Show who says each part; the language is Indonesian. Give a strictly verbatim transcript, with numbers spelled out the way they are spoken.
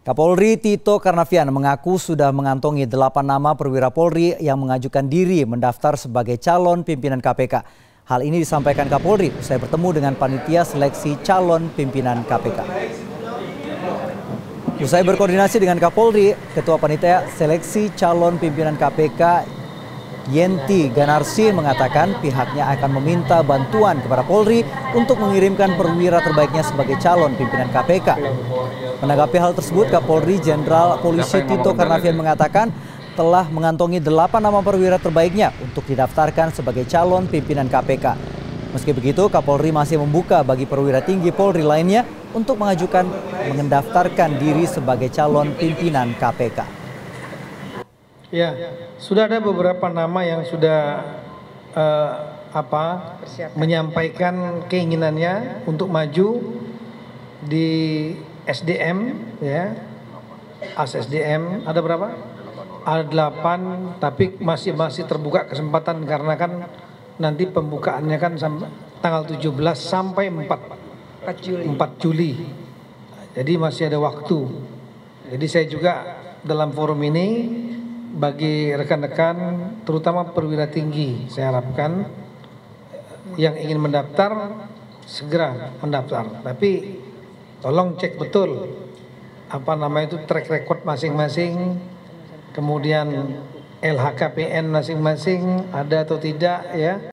Speaker 1: Kapolri Tito Karnavian mengaku sudah mengantongi delapan nama perwira Polri yang mengajukan diri mendaftar sebagai calon pimpinan K P K. Hal ini disampaikan Kapolri usai bertemu dengan panitia seleksi calon pimpinan K P K. Usai berkoordinasi dengan Kapolri, Ketua Panitia Seleksi Calon Pimpinan K P K Yenti Ganarsi mengatakan pihaknya akan meminta bantuan kepada Polri untuk mengirimkan perwira terbaiknya sebagai calon pimpinan K P K. Menanggapi hal tersebut, Kapolri Jenderal Polisi Tito Karnavian mengatakan telah mengantongi delapan nama perwira terbaiknya untuk didaftarkan sebagai calon pimpinan K P K. Meski begitu, Kapolri masih membuka bagi perwira tinggi Polri lainnya untuk mengajukan mendaftarkan diri sebagai calon pimpinan K P K.
Speaker 2: Ya, sudah ada beberapa nama yang sudah uh, apa menyampaikan keinginannya untuk maju di S D M, ya, As S D M. Ada berapa? Ada delapan, tapi masih masih terbuka kesempatan karena kan nanti pembukaannya kan sampai tanggal tujuh belas sampai empat Juli. Jadi masih ada waktu. Jadi saya juga dalam forum ini bagi rekan-rekan terutama perwira tinggi, saya harapkan yang ingin mendaftar segera mendaftar. Tapi tolong cek betul apa namanya itu track record masing-masing, kemudian L H K P N masing-masing ada atau tidak, ya.